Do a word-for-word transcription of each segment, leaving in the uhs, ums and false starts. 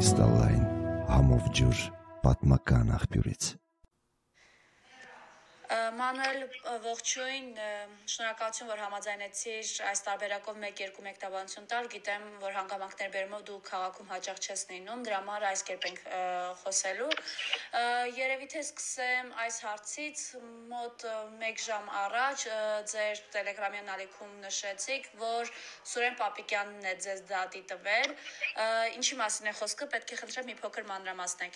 կրիստալային համով ջուր պատմական աղբյուրից։ Մանուել, ողջույն, շնորհակալություն, որ համաձայնեցիր այս տարբերակով մեկ-երկու մեկնաբանություն տալ։ Գիտեմ, որ հանգամանքներ բերումով դու քաղաքում հաճախ չես լինում, դրա համար այս կերպ ենք խոսելու։ Երևի թե սկսեմ այս հարցից, մոտ մեկ ժամ առաջ ձեր Տելեգրամյան ալիքում նշեցիք, որ Սուրեն Պապիկյանն է ձեզ դատի տվել։ Ինչի մասին է խոսքը, պետք է խնդրեմ մի փոքր մանրամասնեք։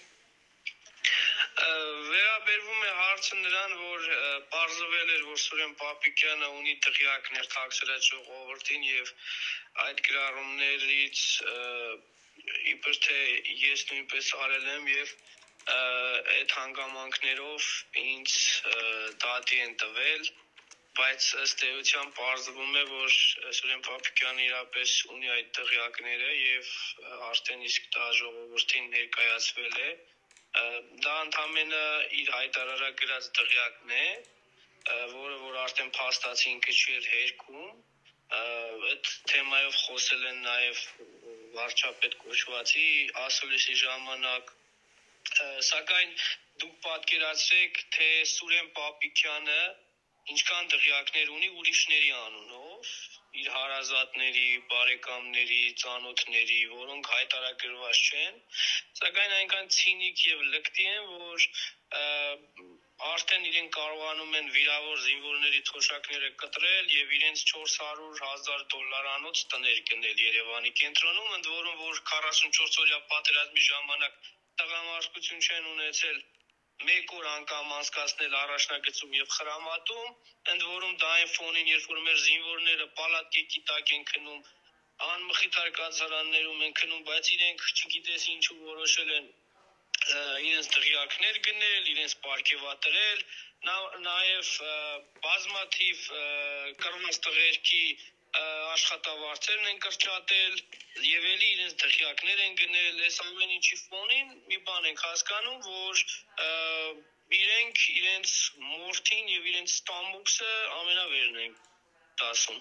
Վերաբերվում է հարցը նրան, որ պարզվել էր, որ Սուրեն Պապիկյանը ունի դղյակներ թաքցրած ժողովրդին եւ այդ գրառումներից իբր թե ես նույնպես արել եմ եւ այդ հանգամանքներով ինձ դատի են տվել, բայց ըստ էության պարզվում է, որ Սուրեն Պապիկյանը իրապես ունի այդ դղյակները եւ արդեն իսկ դա ժողովրդին ներկայացվել է։ Դա ընդամենը իր հայտարարակ գրած դղյակն է, որը որ արդեն փաստացի ինքը չի հերքում, այդ թեմայով խոսել են նաև վարչապետ կոչվածի ասուլիսի ժամանակ, սակայն դուք պատկերացրեք, թե Սուրեն Պապիկյանը ինչքան դղյակներ ունի ուրիշների անունով, իր հարազատների, բարեկամների, ծանոթների, որոնք հայտարարագրված չեն, սակայն այնքան ցինիկ եւ լկտի են, որ արդեն իրենք կարողանում են վիրավոր զինվորների թոշակները կտրել եւ իրենց չորս հարյուր հազար դոլարանոց տներ գնել Երևանի կենտրոնում, ընդ որում որ քառասունչորս օրյա պատերազմի ժամանակ տղամարդկություն չեն ունեցել մեկ օր անգամ անցկացնել առաջնագծում եւ խրամատում, ընդ որում դա այն ֆոնին, երբ որ մեր զինվորները պալատկի տակ են քնում, անմխիթար կացարաններում են քնում, բայց իրենք չգիտես ինչու որոշել են իրենց դղյակներ գնել, իրենց պարգևատրել, նաեւ բազմաթիվ կռված տղերքի աշխատավարձերն են կրճատել եւ էլի իրենց դղյակներ են գնել, այս ամեն ինչի ֆոնին մի բան ենք հասկանում, որ իրենք իրենց մորթին եւ իրենց ստամոքսը ամենավերն են դասում։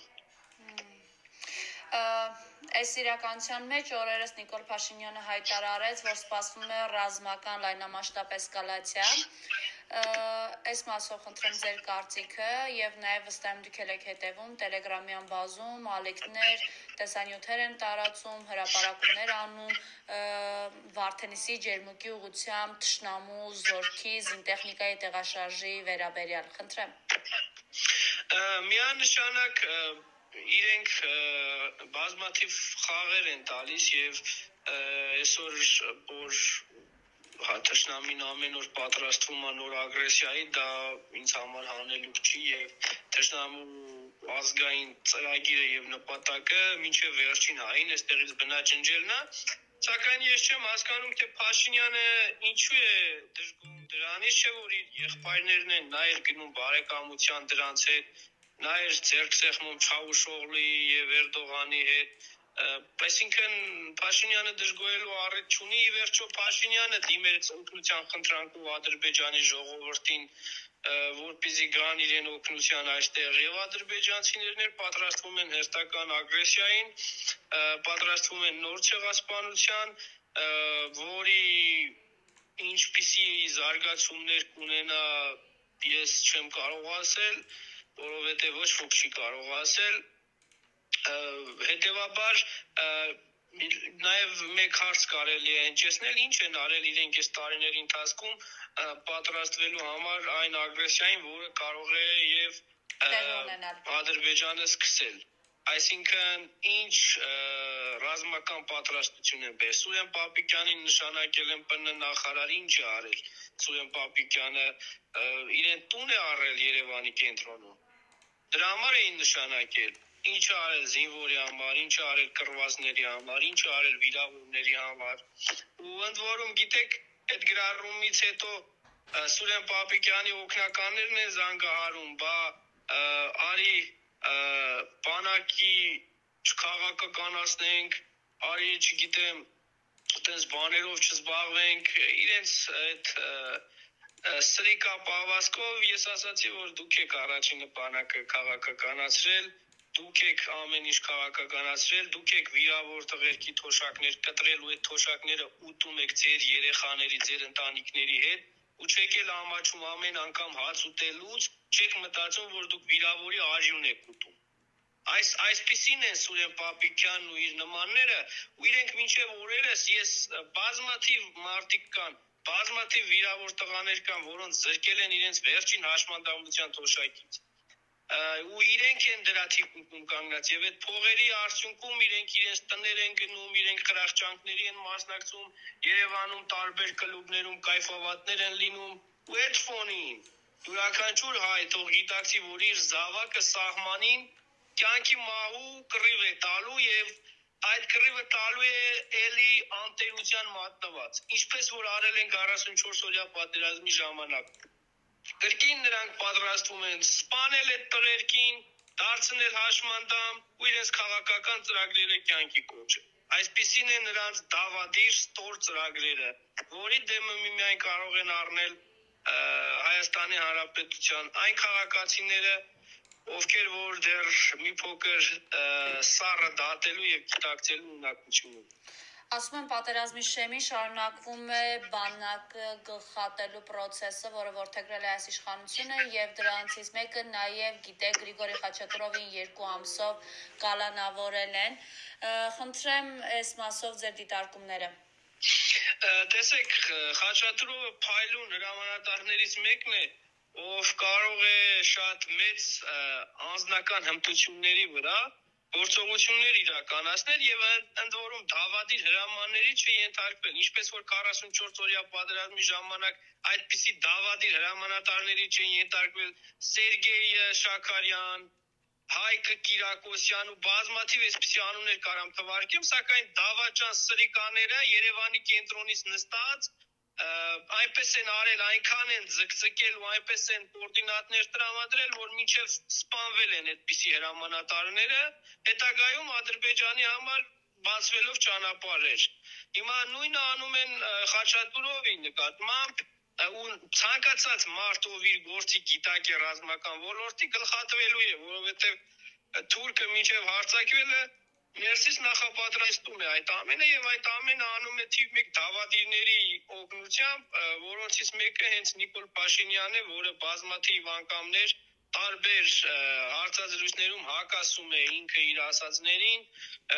Այս իրականության մեջ օրերս Նիկոլ Փաշինյանը հայտարարեց, որ սպասվում է ռազմական լայնամասշտաբ էսկալացիա։ Այս մասով խնդրեմ ձեր կարծիքը եւ նաեւ վստահ եմ դուք եք հետեւում Տելեգրամյան բազում, ալիքներ, տեսանյութեր են տարածում, հրապարակումներ անում Վարդենիսի ջերմուկի ուղղությամբ թշնամու զորքի զինտեխնիկայի տեղաշարժի վերաբերյալ։ Խնդրեմ։ Միանշանակ իրենք բազմաթիվ խաղեր են տալիս եւ այսօր որ թշնամին ամեն օր պատրաստվում է նոր ագրեսիայի, դա ինձ համար հանելուկ չի եւ թշնամու ազգային ծրագիրը եւ նպատակը մինչեւ վերջին հային այստեղից բնաջնջելն է, սակայն ես չեմ հասկանում, թե Փաշինյանը ինչու է դժգոհում դրանից, չէ՞ որ իր եղբայրներն են նա էր գնում բարեկամության դրանց հետ, նա էր ձեռք սեղմում Չավուշօղլուի եւ Էրդողանի հետ, այսինքն Փաշինյանը դժգոհելու առիթ չունի, ի վերջո Փաշինյանը դիմեց օգնության խնդրանքով Ադրբեջանի ժողովրդին, որպեսզի գան իրեն օգնության այստեղ եւ ադրբեջանցիներն պատրաստվում են հերթական ագրեսիային, պատրաստվում են նոր ցեղասպանության, որի ինչպիսի զարգացումներ կունենա ես չեմ կարող ասել, որովհետեւ ոչ ոք չի կարող ասել, հետեւաբար նաեւ մեկ հարց կարելի է հնչեցնել, ինչ են արել իրենք այս տարիների ընթացքում պատրաստվելու համար այն ագրեսիային, որը կարող է եւ Ադրբեջանը սկսել։ Այսինքն ինչ ռազմական պատրաստություն են բերել։ Սուրեն Պապիկյանին նշանակել են Պ Ն նախարար, ինչ է արել Սուրեն Պապիկյանը, իրեն տուն է առել Երևանի կենտրոնում։ Դրա համար էին նշանակել, ինչ է արել զինվորի համար, ինչ է արել կռվածների համար, ինչ է արել վիրավորների համար։ Ու ընդ որում գիտեք, այդ գրառումից հետո Սուրեն Պապիկյանի օգնականներն են զանգահարում, բա արի բանակի չքաղաքականացնենք, արի չգիտեմ, այդպես բաներով չզբաղվենք, իրենց այդ սրիկա պահվածքով ես ասացի, որ դուք եք առաջինը բանակը քաղաքականացրել, դուք եք ամեն ինչ քաղաքականացրել, դուք եք վիրավոր տղերքի թոշակներ կտրել ու այդ թոշակները ուտում եք ձեր երեխաների, ձեր ընտանիքների հետ ու չեք էլ ամաչում ամեն անգամ հաց ուտելուց, չեք մտածում, որ դուք վիրավորի արյուն եք ուտում։ Այս այսպիսին են Սուրեն Պապիկյանն ու իր նմանները, ու իրենք մինչև օրերս ես բազմաթիվ մարդիկ կան, բազմաթիվ վիրավոր տղաներ կան, որոնց զրկել են իրենց վերջին հաշմանդամության թոշակից։ Ու իրենք են դրա թիկունքում կանգնած եւ այդ փողերի արդյունքում իրենք իրենց տներ են գնում, իրենք խրախճանքների են մասնակցում, Երևանում տարբեր կլուբներում կայֆավատներ են լինում, ու այդ ֆոնին յուրաքանչյուր հայ թող գիտակցի, որ իր զավակը սահմանին կյանքի մահու կռիվ է տալու եւ այդ կռիվը տալու է էլի անտերության մատնված, ինչպես որ արել են քառասունչորս օրյա պատերազմի ժամանակ։ Կրկին նրանք պատրաստվում են սպանել այդ տղերքին, դարձնել հաշմանդամ ու իրենց քաղաքական ծրագրերը կյանքի կոչել։ Այսպիսին է նրանց դավադիր ստոր ծրագրերը, որի դեմը միմիայն կարող են առնել Հայաստանի Հանրապետության այն քաղաքացիները, ովքեր որ դեռ մի փոքր սառը դատելու եւ գիտակցելու ունակություն ունեն։ Ասում են պատերազմի շեմին շարունակվում է բանակը գլխատելու process-ը, որը որդեգրել է այս իշխանությունը եւ դրանցից մեկը նաեւ գիտեք Գրիգորի Խաչատուրովին երկու ամսով կալանավորել են։ Խնդրեմ այս մասով ձեր դիտարկումները։ Տեսեք, Խաչատուրովը փայլուն հրամանատարներից մեկն է, ով կարող է շատ մեծ անձնական հմտությունների վրա գործողություններ իրականացնել եւ ընդ որում դավադիր հրամանների չենթարկվել, ինչպես որ քառասունչորս օրյա պատերազմի ժամանակ այդպիսի դավադիր հրամանատարների չենթարկվել Սերգեյ Շաքարյան, Հայկը Կիրակոսյան ու բազմաթիվ այսպիսի անուններ կարամ թվարկեմ, սակայն դավաճան սրիկաները Երևանի կենտրոնից նստած այնպես են արել, այնքան են ձգձգել ու այնպես են կոորդինատներ տրամադրել, որ մինչև սպանվել են այդպիսի հրամանատարները, հետագայում Ադրբեջանի համար բացվելով ճանապարհեր։ Հիմա նույնը անում են Խաչատուրովի նկատմամբ ու ցանկացած մարդ, ով իր գործի գիտակ է ռազմական ոլորտի, գլխատվելու է, որովհետև թուրքը մինչև հարձակվելը ներսից նախապատրաստում է այդ ամենը եւ այդ ամենը անում է թիվ մեկ դավադիրների օգնությամբ, որոնցից մեկը հենց Նիկոլ Փաշինյանն է, որը բազմաթիվ անգամներ տարբեր հարցազրույցներում հակասում է ինքը իր ասածներին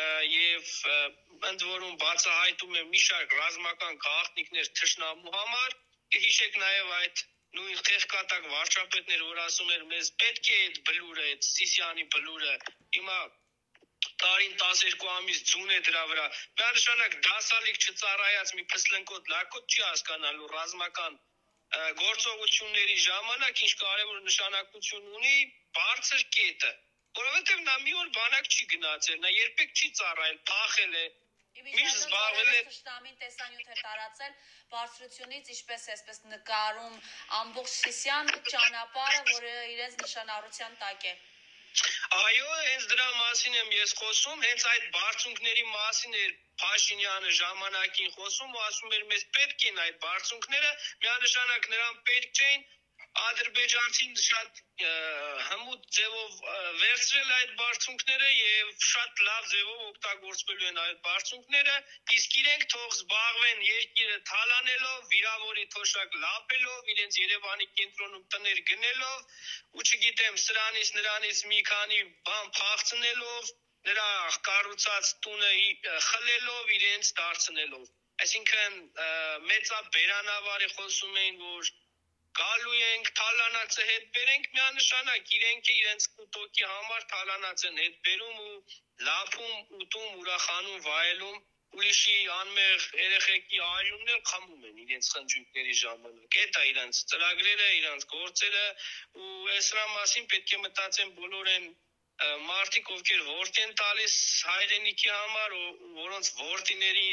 եւ ընդ որում բացահայտում է մի շարք ռազմական գաղտնիքներ թշնամու համար։ Հիշեք նաեւ այդ նույն խեղկատակ վարչապետներ, որ ասում էր մեզ պետք է այդ բլուրը, այդ Սիսիանի բլուրը, հիմա տարին տասներկու ամիս ձուն է դրա վրա։ Միանշանակ դասալիկ չծառայած մի փսլնկոտ լակոտ չի հասկանալու ռազմական գործողությունների ժամանակ ինչ կարևոր նշանակություն ունի բարձր կետը, որովհետև նա մի օր բանակ չի գնացել, նա երբեք չի ծառայել, փախել է։ Միշտ զբաղվել է Շտամին տեսանյութ է տարածել բարձրությունից, ինչպես էսպես նկարում ամբողջ Սիսիան ճանապարհը, որը իրենց նշանառության տակ է։ Այո, հենց դրա մասին եմ ես խոսում, հենց այդ բարձունքների մասին էր Փաշինյանը ժամանակին խոսում ու ասում էր մեզ պետք են այդ բարձունքները, միանշանակ նրան պետք չէին, ադրբեջանցին շատ հմուտ ձևով վերցրել այդ բարձունքները եւ շատ լավ ձևով օգտագործվելու են այդ բարձունքները, իսկ իրենք թող զբաղվեն երկիրը թալանելով, վիրավորի թոշակ լապելով, իրենց Երևանի կենտրոնում տներ գնելով ու չգիտեմ սրանից նրանից մի քանի բան փախցնելով, նրա կառուցած տունը խլելով, իրենց դարձնելով։ Այսինքն մեծաբերանավարի խոսում էին, որ գալու ենք թալանացը հետ բերենք, միանշանակ իրենք իրենց կուտոկի համար թալանացն հետ բերում ու լափում, ուտում, ուրախանում, վայելում, ուրիշի անմեղ երեխեքի արյուններ խմում են իրենց խնջույքների ժամանակ։ Էդ է իրենց ծրագրերը, իրենց գործերը ու այսրա մասին պետք է մտածեն բոլոր են մարդիկ, ովքեր որդի են տալիս հայրենիքի համար, որոնց որդիների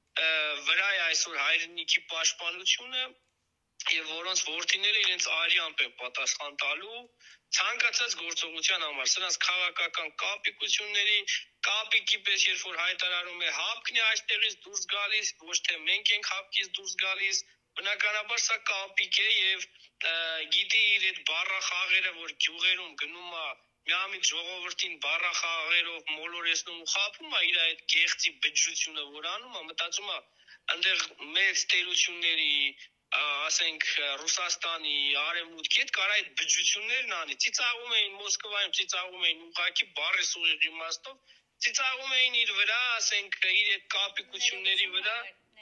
վրա է այսօր հայրենիքի պաշտպանությունը եւ որոնց որդիները իրենց արյամբ են պատասխան տալու ցանկացած գործողության համար, սրանց քաղաքական կապիկությունների կապիկի պես երբ որ հայտարարում է հապկն է այստեղից դուրս գալիս, ոչ թե մենք ենք հապկից դուրս գալիս, բնականաբար սա կապիկ է եւ գիտի իր այդ բառախաղերը, որ գյուղերում գնում է միամիտ ժողովրդին բառախաղերով մոլորեցնում ու խաբում է իր այդ գեղցի բջջությունը, որ անում է, մտածում է այնտեղ մեծ տերությունների, ասենք Ռուսաստանի, Արևմուտքի հետ կարա այդ բջջություններն անի։ Ծիծաղում էին Մոսկվայում, ծիծաղում էին ուղղակի բառի սուղիղ իմաստով, ծիծաղում էին իր վրա, ասենք իր այդ կապիկությունների վրա։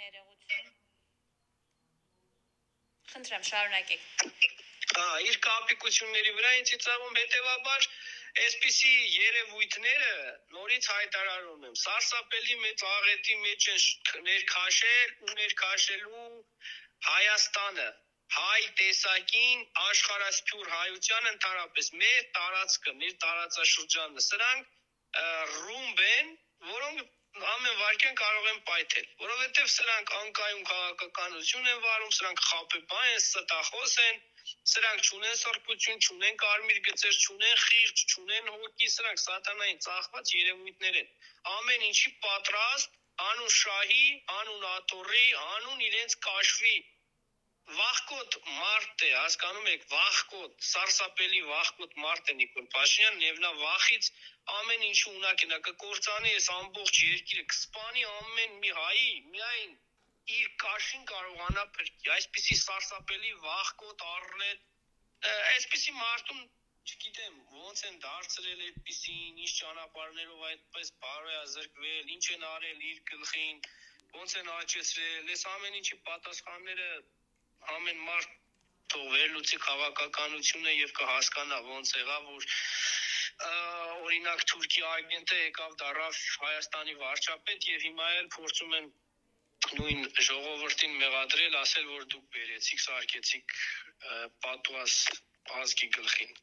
Խնդրեմ, շարունակեք։ Հա, իր կապիկությունների վրա են ծիծաղում, հետևաբար այսպիսի երևույթները նորից հայտարարում եմ, սարսափելի մեծ աղետի մեջ են ներքաշել ու ներքաշելու Հայաստանը, հայ տեսակին, աշխարհասփյուր հայության ընդհանրապես, մեր տարածքը, մեր տարածաշրջանը, սրանք ռումբ են, որոնք ամեն վարքյան կարող են պայթել, որովհետև սրանք անկայուն քաղաքականություն են վարում, սրանք խաբեբան են, ստախոս են, սրանք չունեն սրբություն, չունեն կարմիր գծեր, չունեն խիղճ, չունեն հոգի, սրանք սատանային ծախված երևույթներ են։ Ամեն ինչի պատրաստ, անուն շահի, անուն աթոռի, անուն իրենց կաշվի վախկոտ մարդ է, հասկանում եք, վախկոտ, սարսափելի վախկոտ մարդ է Նիկոլ Փաշինյանն, եւ նա վախից ամեն ինչ ունակ է, նա կկործանի այս ամբողջ երկիրը, կսպանի ամեն մի հայի, միայն իր կաշին կարողանա փրկի, այսպիսի սարսափելի վախկոտ առնետ, այսպիսի մարդուն չգիտեմ, ոնց են դարձրել այդպիսին, ինչ ճանապարհներով այդպես բարոյազրկվել, ինչ են արել իր գլխին, ոնց են աճեցրել, այս ամեն ինչի պատասխանները ամեն մարդ թող վերլուծի քաղաքականությունը եւ կհասկանա ոնց եղավ, որ օրինակ Թուրքիա ագենտը եկավ դառավ Հայաստանի վարչապետ եւ հիմա էլ փորձում են նույն ժողովրդին մեղադրել, ասել որ դուք բերեցիք, սարքեցիք պատուած ազգի գլխին։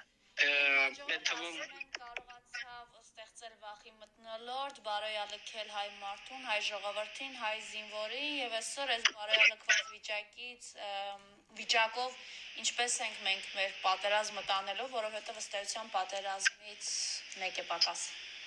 Այդ թվում կարողացավ ստեղծել վախի մթնոլորտ, բարոյալքել հայ մարդուն, հայ ժողովրդին, հայ զինվորին եւ այսօր այս բարոյալքված վիճակից վիճակով ինչպես ենք մենք մեր պատերազմը տանելով, որովհետեւ ըստ էության պատերազմից մեկ է պակաս։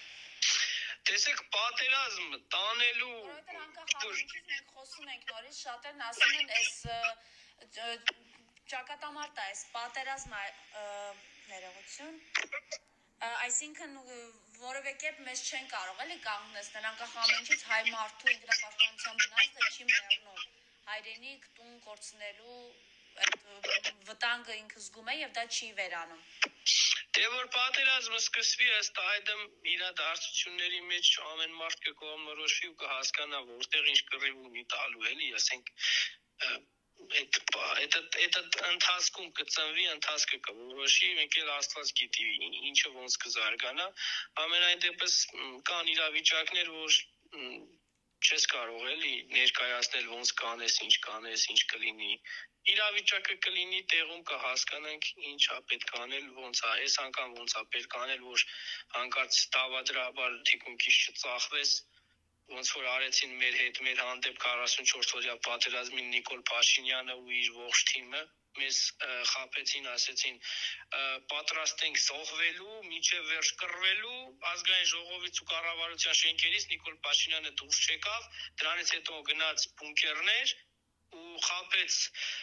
Տեսեք, պատերազմ տանելու որովհետեւ անկախ մենք խոսում ենք նորից, շատերն ասում են այս ճակատամարտը, այս պատերազմը ներողություն Այսինքն որևէ կերպ մեզ չեն կարող էլի կանգնեցնել, անկախ ամեն ինչից հայ մարդու ինքնապաշտպանության բնազդը չի մեռնում, հայրենիք տուն կորցնելու այդ վտանգը ինքը զգում է եւ դա չի վերանում։ Դե որ պատերազմը սկսվի, ըստ այդմ իրադարձությունների մեջ ամեն մարդ կկողմնորոշվի ու կհասկանա որտեղ ինչ կռիվ ունի տալու էլի, ասենք այդ այդ այդ ընթացքում կծնվի, ընթացքը կորոշի, մեկ էլ Աստված գիտի ինչը ոնց կզարգանա, ամենայն դեպս կան իրավիճակներ, որ չես կարող էլի ներկայացնել ոնց կանես, ինչ կանես, ինչ կլինի, իրավիճակը կլինի տեղում կհասկանանք ինչա պետք անել, ոնց է, այս անգամ ոնց է պետք անել, որ հանկարծ տավադրաբար թիկունքից չծախվես, ոնց որ արեցին մեր հետ, մեր հանդեպ քառասունչորս օրյա պատերազմին Նիկոլ Փաշինյանը ու իր ողջ թիմը, մեզ խաբեցին, ասեցին պատրաստ ենք զոհվելու, մինչև վերջ կռվելու, ազգային ժողովից ու կառավարության շենքերից Նիկոլ Փաշինյանը դուրս չեկավ, դրանից հետո գնաց բունկերներ ու խաբեց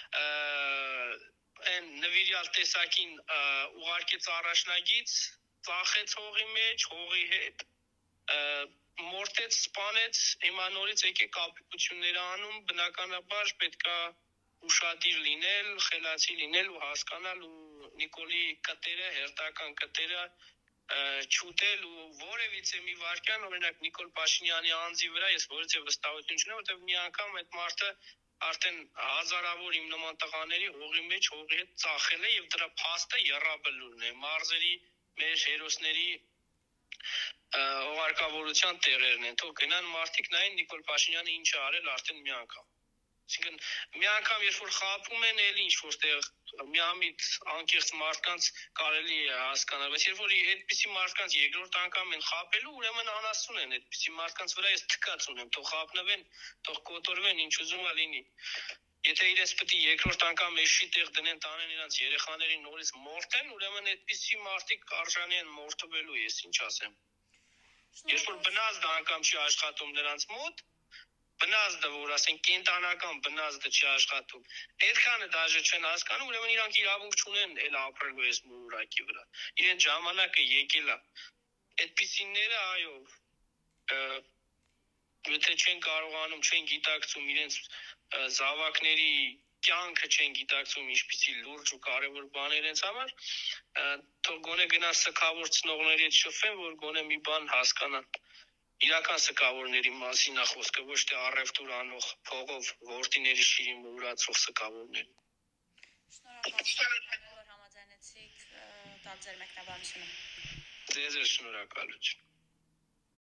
այն նվիրյալ տեսակին ուղարկեց առաջնագից, ծախեց հողի մեջ, հողի հետ մորտեց, սպանեց, հիմա նորից եկե կապիկություններ անում, բնականաբար պետքա ուշադիր լինել, խելացի լինել ու հասկանալ ու Նիկոլի կտերը, հերթական կտերը չուտել ու որևիցե մի վարքյան, օրինակ Նիկոլ Փաշինյանի անձի վրա ես որևիցե վստահություն չունեմ, որտեղ մի անգամ այդ մարդը արդեն հազարավոր իմ նման տղաների հողի մեջ հողի հետ ծախել է եւ դրա փաստը եռաբլուրն է, մարզերի մեր հերոսների հողարկավորության տեղերն են, թող գնան մարդիկ նայեն Նիկոլ Փաշինյանը ինչ է արել արդեն մի անգամ։ Այսինքն մի անգամ երբ որ խաբում են, էլի ինչ որտեղ միամիտ անկեղծ մարդկանց կարելի է հասկանալ, բայց երբ որ այդպիսի մարդկանց երկրորդ անգամ են խաբելու, ուրեմն անասուն են այդպիսի մարդկանց վրա ես թքած ունեմ, թող խաբնվեն, թող կոտորվեն, ինչ ուզում է լինի։ Եթե իրենց պետք է երկրորդ անգամ էշի տեղ դնեն, տանեն իրենց երեխաներին նորից մորթեն, ուրեմն այդպիսի մարդիկ արժանի են մորթվելու, ես ինչ ասեմ։ Երբ որ բնազդ անգամ չի աշխատում նրանց մոտ, բնազդը, որ ասեն կենտանական բնազդը չի աշխատում։ Այդքանը դաժե չեն հասկանում, ուրեմն իրանք իրավունք չունեն էլ ապրելու այս մուրակի վրա։ Իրեն ժամանակը եկել է։ Այդպիսիները, այո, եթե չեն կարողանում, չեն գիտակցում իրենց զավակների կյանքը չեն գիտակցում ինչպիսի լուրջ ու կարևոր բաներ իրենց համար, թող գոնե գնան սգավոր ծնողների հետ շփվեն, որ գոնե մի բան հասկանան։ Իրական սգավորների մասին է խոսքը, ոչ թե առևտուր անող փողով որդիների շիրիմը մուրացող սգավորներ։ Շնորհակալություն, որ համաձայնեցիք տալ ձեր մեկնաբանությունը։ Ձեզ էլ շնորհակալություն։